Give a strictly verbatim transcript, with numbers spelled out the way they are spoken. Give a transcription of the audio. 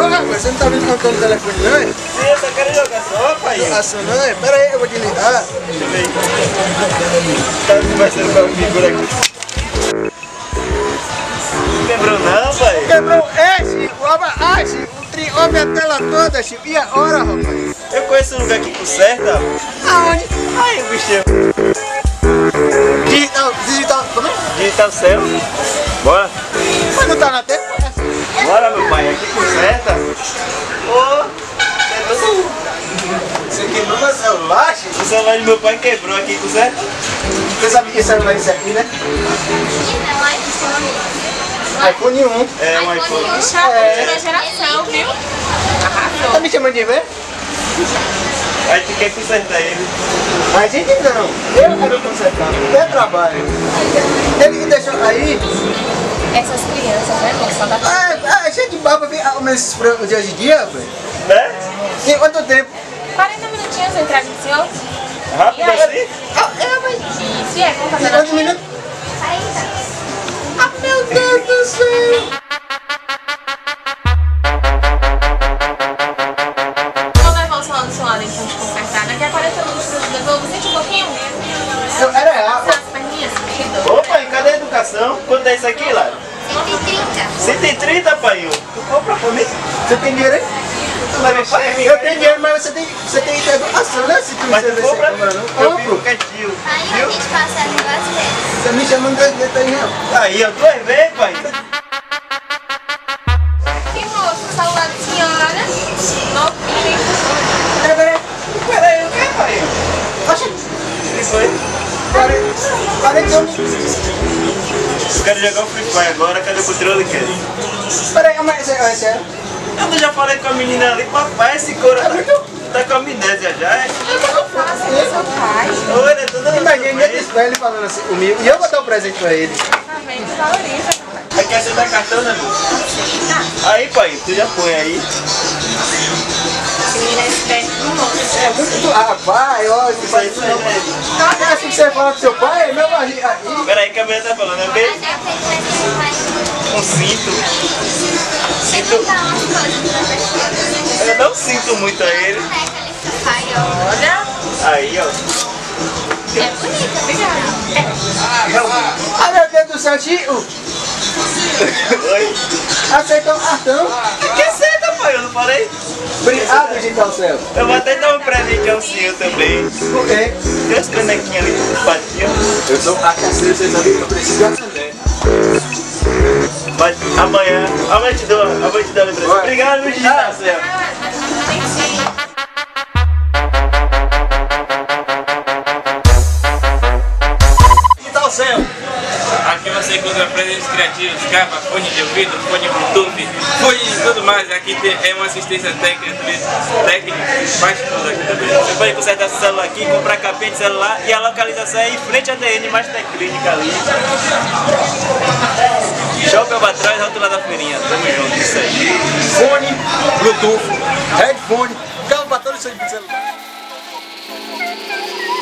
rapaz, você não tá vendo que eu tô no telefone, não é? Sim, eu só quero jogar só, pai. Ação não é? Pera aí, eu vou desligar. Deixa eu ver. Tá conversando com a figura aqui. Não quebrou não, pai? Quebrou esse, o abaixo, o triome a tela toda, Chico. E a hora, rapaz? Eu conheço um lugar que conserta. Aonde? Aí, o bichinho. Digital, digital, como é? Digital céu. Bora. Mas não tá na tela? Bora, meu pai. Aqui conserta. Ô, Você quebrou meu celular, Chico? o celular do meu pai quebrou aqui, conserta? Você sabe que celular é esse aqui, né? iPhone um. É um iPhone. É da geração, viu? Arrasou. Tá me chamando de velho? Aí tu quer consertar ele. A gente não. Eu quero consertar. É trabalho. Ele deixou aí. Essas crianças, né, moça? Só dá pra... Ah, a gente baba ver ao menos esses programas de hoje em dia, velho. Né? Em quanto tempo? quarenta minutinhos eu entrar no senhor. Rápido assim? Ah, é, mas. Isso, e aí, vamos fazer Em quantos minutos? Ah, meu Deus do céu! Vou levar o celular do seu lado então de consertar. Daqui a quarenta minutos eu te devolvo. Sente um pouquinho? Eu, era real. As perninhas, querido. Opa, e cadê a educação? Quanto é isso aqui, Lara? cento e trinta. cento e trinta, pai. Tu compra pra mim? Você tem dinheiro aí? Mas, pai, Eu tenho dinheiro, mas você tem, você tem educação, né? Se tu Mas tu receber compra? sem comprar, não. Eu fico Compro. quietinho. Aí a Viu? gente passa duas vezes. Você me chamando de dedo aí, não. Aí, ó, tu vai ver, pai. Que moço, o celular da senhora. Novinho. Peraí, peraí. Peraí, o que, pai? Oxe, O que foi? parei. Parei que eu me. Eu quero jogar o Free Fire agora, cadê o controle, Kelly? Peraí, mas é sério. Eu não já falei com a menina ali, papai, esse couro tá, tá com amnésia já, é? Fala com seu pai. Oi, né? Toda Imagina ele espelho ele falando assim comigo e eu vou dar um presente pra ele. Tá vendo? Valoriza. Aí quer aceitar cartão, né, meu? Aí, pai, tu já põe aí. Menina esperta do moço. É muito. Ah, pai, olha, não faz isso não. É assim que você fala com seu pai? Meu barriga aí. Peraí, que a menina tá falando, é bem Até porque vai ser mais um cinto. Sinto, dá umas coisas pra pessoa. eu não sinto muito a ele. Boneca ali pro pai, ó. Olha. Aí, ó. É bonita, obrigada. Ah, meu Deus do céu, tio. Oi. Aceitou o cartão. Que aceita, pai? Eu não falei? Obrigado, digital céu. Eu vou até dar um presente ao senhor também. Por quê? Tem umas canequinhas ali, tudo patinho. Eu sou cachaceiro, vocês sabem que eu preciso acender. Mas amanhã, amanhã eu te dou, amanhã eu te dou a lembrança. Vai. Obrigado, meu digital céu. Digital céu. Aqui você encontra presentes criativos, capa, fone de ouvido, fone Bluetooth, fone e tudo mais. Aqui tem, é uma assistência técnica, técnica, faz tudo aqui também. Você pode consertar seu celular aqui, comprar capinha de celular e a localização é em frente à D N Master Clínica ali. Shopping Albatroz, rótula da feirinha. Tamo junto, isso aí. Fone, Bluetooth, headphone, carro pra todo seu celular.